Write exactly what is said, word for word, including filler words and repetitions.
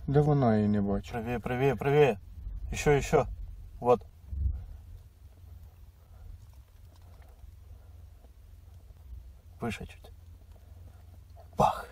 Де вона, її не бачу. Правее, правее, правее. Еще, еще. Вот. Выше чуть. Бах.